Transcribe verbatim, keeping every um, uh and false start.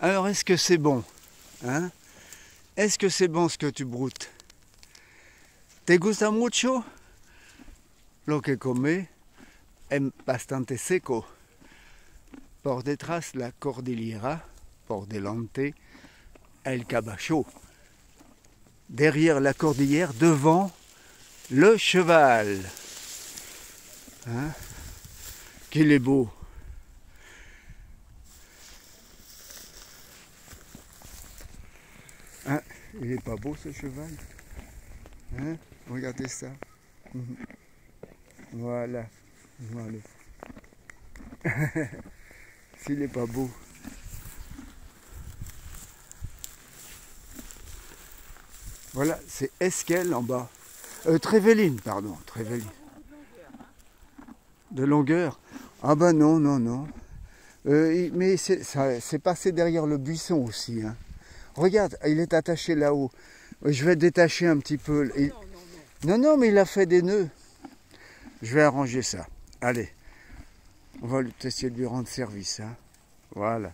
Alors, est-ce que c'est bon, hein? Est-ce que c'est bon ce que tu broutes? ¿Te gusta mucho? Lo que come es bastante seco. Por detrás la cordillera, por delante el cabacho. Derrière la cordillère, devant le cheval. Hein? Qu'il est beau. Hein? Il est pas beau ce cheval? Hein? Regardez ça. Voilà. Voilà. S'il est pas beau. Voilà, c'est Esquel en bas. Euh, Tréveline, pardon, Tréveline. De longueur? Ah ben non, non, non. Euh, mais c'est passé derrière le buisson aussi. Hein. Regarde, il est attaché là-haut. Je vais détacher un petit peu. Il... Non, non, non. non, non, mais il a fait des nœuds. Je vais arranger ça. Allez, on va essayer de lui rendre service. Hein. Voilà.